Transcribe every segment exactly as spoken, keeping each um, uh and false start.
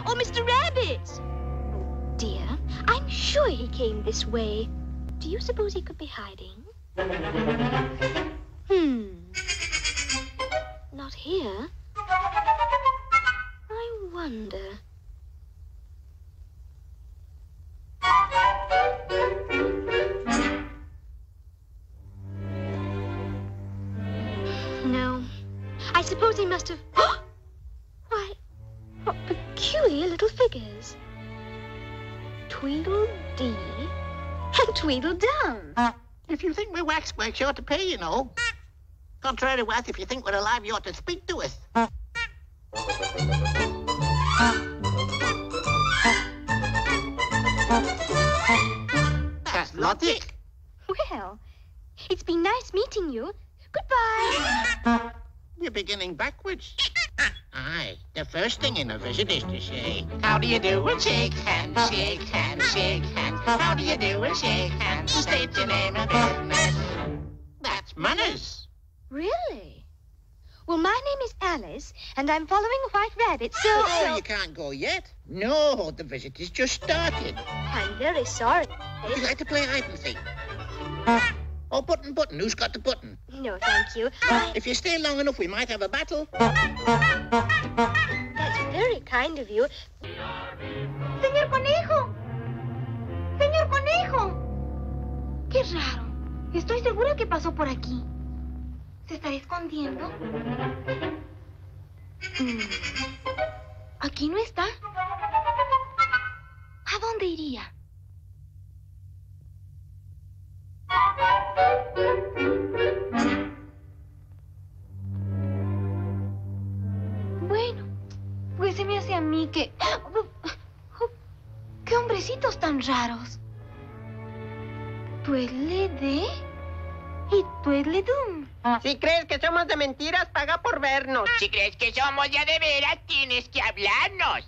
Or Mister Rabbit? Oh, dear. I'm sure he came this way. Do you suppose he could be hiding? Hmm. Not here. I wonder. No. I suppose he must have... Why, what peculiar little figures. Tweedledee and Tweedledum. If you think we're waxworks, you ought to pay, you know. Contrary to us, if you think we're alive, you ought to speak to us. That's logic. Well, it's been nice meeting you. Goodbye. You're beginning backwards. Aye, the first thing in a visit is to say, how do you do and shake hands, shake hands, shake hands. How do you do and shake hands, state your name and business. That's manners. Really? Well, my name is Alice, and I'm following White Rabbit, so... Oh, so... you can't go yet. No, the visit has just started. I'm very sorry. Would you like to play hide and seek? Oh, button, button. Who's got the button? No, thank you. I... If you stay long enough, we might have a battle. That's very kind of you. Señor Conejo. Señor Conejo. Qué raro. Estoy segura que pasó por aquí. ¿Se estará escondiendo? Hmm. ¿Aquí no está? ¿A dónde iría? Bueno, pues se me hace a mí que... ¡Qué hombrecitos tan raros! Tweedledee y Tweedledum. Si crees que somos de mentiras, paga por vernos. Si crees que somos ya de veras, tienes que hablarnos.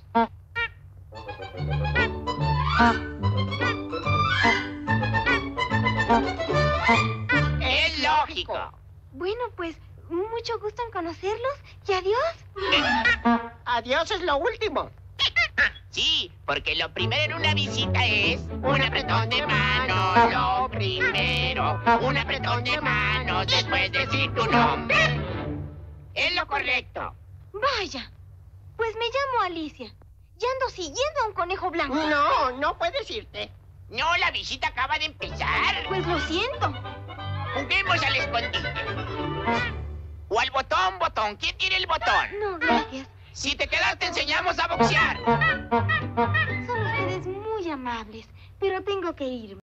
Es lógico. Bueno, pues, mucho gusto en conocerlos y adiós. Adiós es lo último. Sí, porque lo primero en una visita es un apretón de mano. Lo primero, un apretón de mano, después decir tu nombre. Es lo correcto. Vaya, pues me llamo Alicia y ando siguiendo a un conejo blanco. No, no puedes irte. No, la visita acaba de empezar. Pues lo siento. Juguemos al escondite. O al botón, botón. ¿Quién tiene el botón? No, gracias. Si te quedas, te enseñamos a boxear. Son ustedes muy amables, pero tengo que irme.